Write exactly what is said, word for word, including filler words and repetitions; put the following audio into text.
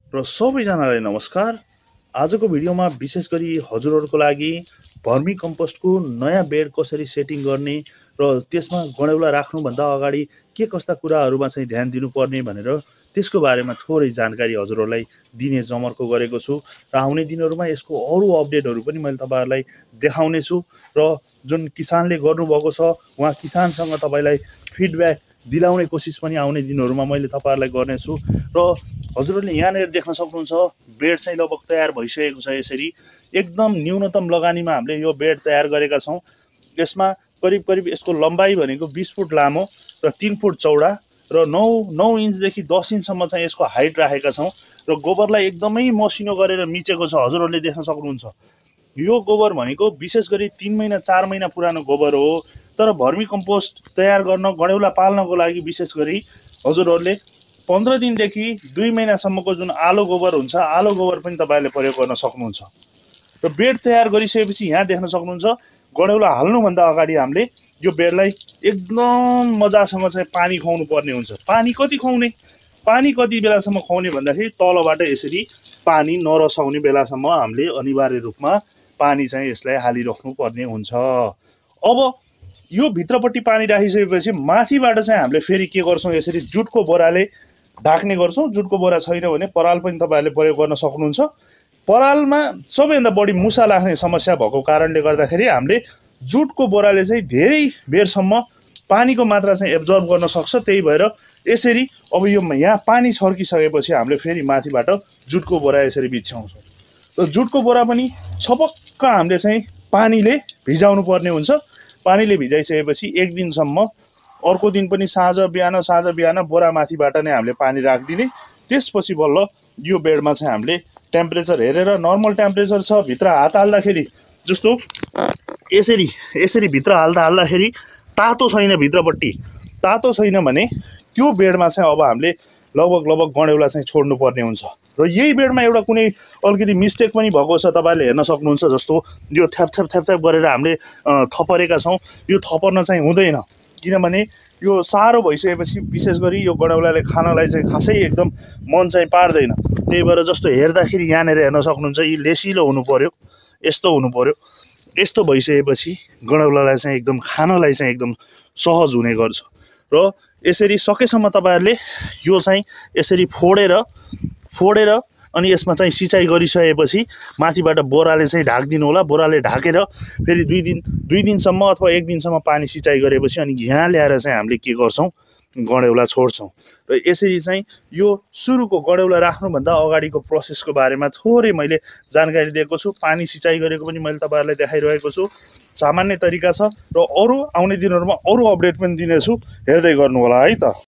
र सबैजनालाई नमस्कार। आजको भिडियोमा विशेष गरी हजुरहरूको लागि भर्मी कम्पोस्टको नयाँ बेड कसरी सेटिङ गर्ने र त्यसमा गडौला राख्नुभन्दा अगाडि के कस्ता कुराहरूमा चाहिँ ध्यान दिनुपर्ने भनेर त्यसको बारेमा थोरै जानकारी हजुरहरूलाई दिने जमर्को गरेको छु र आउने दिनहरूमा यसको अरू अपडेटहरू पनि मैले तपाईँहरूलाई देखाउने छु र जुन किसानले गर्नुभएको छ उहाँ किसानसँग तपाईँलाई फिडब्याक दिलाउने कोसिस पनि आउने दिनहरूमा मैले तपाईँहरूलाई गर्नेछु। र हजुरहरूले यहाँनिर देख्न सक्नुहुन्छ बेड चाहिँ लगभग तयार भइसकेको छ। यसरी एकदम न्यूनतम लगानीमा हामीले यो बेड तयार गरेका छौँ। यसमा करिब करिब यसको लम्बाइ भनेको बिस फुट लामो र तीन फुट चौडा र नौ नौ इन्चदेखि दस इन्चसम्म चाहिँ यसको हाइट राखेका छौँ र गोबरलाई एकदमै मसिनो गरेर मिचेको छ। हजुरहरूले देख्न सक्नुहुन्छ यो गोबर भनेको विशेष गरी तीन महिना चार महिना पुरानो गोबर हो, तर भर्मी कम्पोस्ट तयार गर्न गडौला पाल्नको लागि विशेष गरी हजुरहरूले पन्ध्र दिनदेखि दुई महिनासम्मको जुन आलो गोबर हुन्छ आलो गोबर पनि तपाईँहरूले प्रयोग गर्न सक्नुहुन्छ। र बेड तयार गरिसकेपछि यहाँ देख्न सक्नुहुन्छ गडौला हाल्नुभन्दा अगाडि हामीले यो बेडलाई एकदम मजासँग चाहिँ पानी खुवाउनु पर्ने हुन्छ। पानी कति खुवाउने पानी कति बेलासम्म खुवाउने भन्दाखेरि तलबाट यसरी पानी नरसाउने बेलासम्म हामीले अनिवार्य रूपमा पानी चाहिँ यसलाई हालिराख्नु पर्ने हुन्छ। अब यो भित्रपट्टि पानी राखिसकेपछि माथिबाट चाहिँ हामीले फेरि के गर्छौँ, यसरी जुटको बोराले ढाक्ने गर्छौँ। जुटको बोरा छैन भने पराल पनि तपाईँहरूले प्रयोग गर्न सक्नुहुन्छ। परालमा सबैभन्दा बढी मुसा लाग्ने समस्या भएको कारणले गर्दाखेरि हामीले जुटको बोराले चाहिँ धेरै बेरसम्म पानीको मात्रा चाहिँ एब्जर्ब गर्न सक्छ। त्यही भएर यसरी अब यो यहाँ पानी छर्किसकेपछि हामीले फेरि माथिबाट जुटको बोरा यसरी बिछ्याउँछौँ र जुटको बोरा पनि छपक्क हामीले चाहिँ पानीले भिजाउनु पर्ने हुन्छ। पानीले भिजाइसकेपछि एक दिनसम्म, अर्को दिन पनि साँझ बिहान साँझ बिहान बोरा माथिबाट नै हामीले पानी राखिदिने। त्यसपछि बल्ल यो बेडमा चाहिँ हामीले टेम्परेचर हेरेर नर्मल टेम्परेचर छ भित्र हात हाल्दाखेरि जस्तो यसरी यसरी भित्र हाल्दा हाल्दाखेरि तातो छैन, भित्रपट्टि तातो छैन भने त्यो बेडमा चाहिँ अब हामीले लगभग लगभग गडौला चाहिँ छोड्नु पर्ने हुन्छ। र यही बेडमा एउटा कुनै अलिकति मिस्टेक पनि भएको छ, तपाईँहरूले हेर्न सक्नुहुन्छ। जस्तो यो थ्याप थ्याप थ्याप थ्याप गरेर हामीले थपरेका छौँ, यो थपर्न चाहिँ हुँदैन, किनभने यो साह्रो भइसकेपछि विशेष गरी यो गडौलाले खानलाई चाहिँ खासै एकदम मन चाहिँ पार्दैन। त्यही भएर जस्तो हेर्दाखेरि यहाँनिर हेर्न सक्नुहुन्छ यी लेसिलो हुनु पर्यो, यस्तो हुनु पर्यो। यस्तो भइसकेपछि गडौलालाई चाहिँ एकदम खानलाई चाहिँ एकदम सहज हुने गर्छ। र यसरी सकेसम्म तपाईँहरूले यो चाहिँ यसरी फोडेर फोडेर अनि यसमा चाहिँ सिँचाइ गरिसकेपछि माथिबाट बोराले चाहिँ ढाकिदिनु होला। बोराले ढाकेर फेरि दुई दिन दुई दिनसम्म अथवा एक दिनसम्म पानी सिँचाइ गरेपछि अनि यहाँ ल्याएर चाहिँ हामीले के गर्छौँ, गडौला छोड्छौँ। र यसरी चाहिँ यो सुरुको गडौला राख्नुभन्दा अगाडिको प्रोसेसको बारेमा थोरै मैले जानकारी दिएको छु। पानी सिँचाइ गरेको पनि मैले तपाईँहरूलाई देखाइरहेको छु। सामान्य तरिका छ र अरू आउने दिनहरूमा अरू अपडेट पनि दिनेछु, हेर्दै गर्नु होला है त।